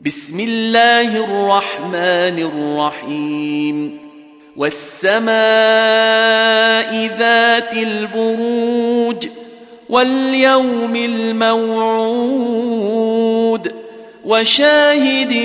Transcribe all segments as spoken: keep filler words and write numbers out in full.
بسم الله الرحمن الرحيم والسماء ذات البروج واليوم الموعود وشاهد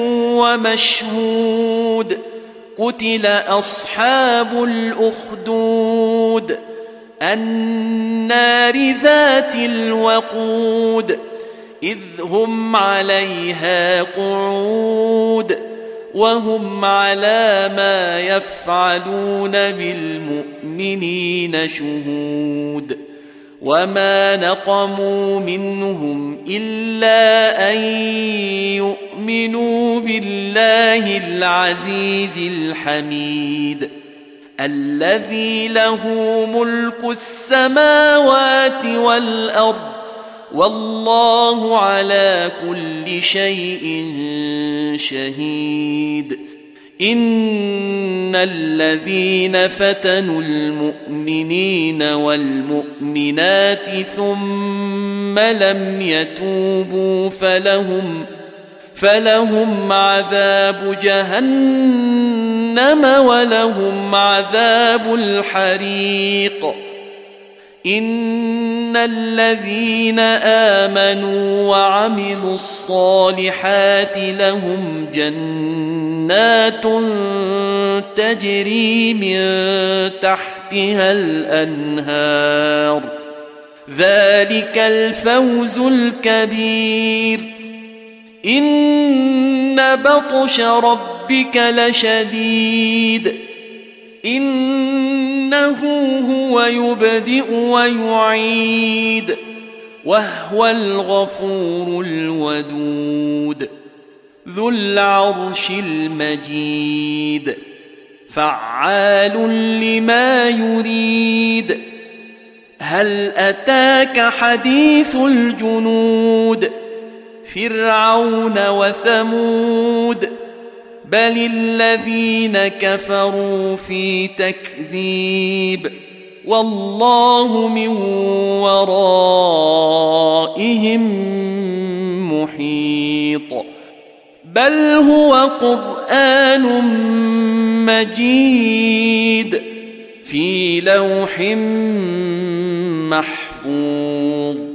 ومشهود قتل أصحاب الأخدود النار ذات الوقود إذ هم عليها قعود وهم على ما يفعلون بالمؤمنين شهود وما نقموا منهم إلا أن يؤمنوا بالله العزيز الحميد الذي له ملك السماوات والأرض والله على كل شيء شهيد إن الذين فتنوا المؤمنين والمؤمنات ثم لم يتوبوا فلهم فلهم عذاب جهنم ولهم عذاب الحريق إن الذين آمنوا وعملوا الصالحات لهم جنات تجري من تحتها الأنهار ذلك الفوز الكبير إن بطش ربك لشديد إنه هو يبدئ ويعيد وهو الغفور الودود ذو العرش المجيد فعال لما يريد هل أتاك حديث الجنود فرعون وثمود بل الذين كفروا في تكذيب والله من ورائهم محيط بل هو قرآن مجيد في لوح محفوظ